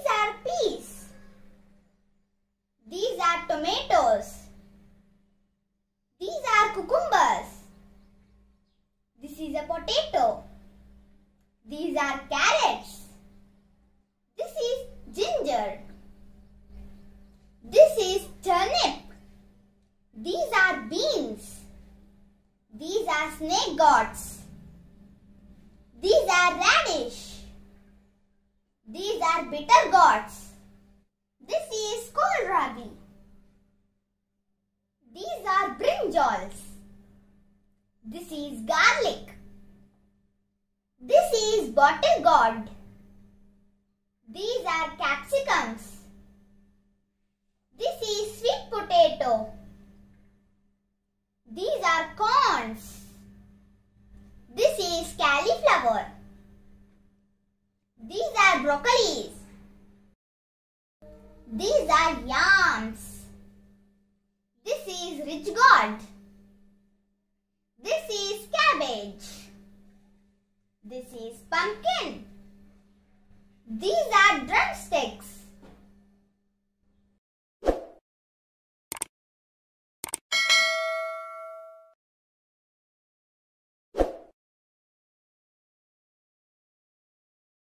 These are peas. These are tomatoes. These are cucumbers. This is a potato. These are carrots. This is ginger. This is turnip. These are beans. These are snake gourds. These are radish. These are bitter gourds. This is kohlrabi. These are brinjals. This is garlic. This is bottle gourd. These are capsicums. This is sweet potato. These are corns. This is cauliflower. These are broccolis. These are yams. This is rich gourd. This is cabbage. This is pumpkin. These are drumsticks.